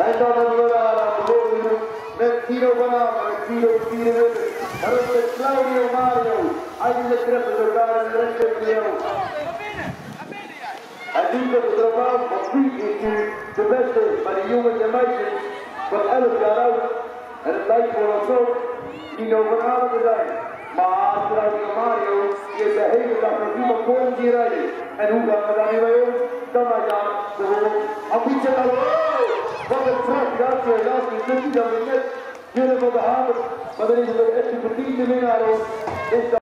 En dan hebben we daar aan de bovengroep met Tino van Amen, met Tino 24. Maar ook met Claudio Mario. Eigenlijk treffen ze elkaar in de rechtsregio. En nu komt het erop aan, want wie is nu de beste van de jongens en meisjes van 11 jaar oud. En het lijkt voor ons ook Tino van Amen te zijn. Maar Claudio Mario die heeft de hele dag nog niemand voor ons hier rijden. En hoe gaan we daar nu mee om? Dan maar ja, gewoon ambitie naar de wat een prachtige actie, helaas is dit niet dan weer net Willem van de Hamer, maar dan is het ook echt een verdiende winnaar.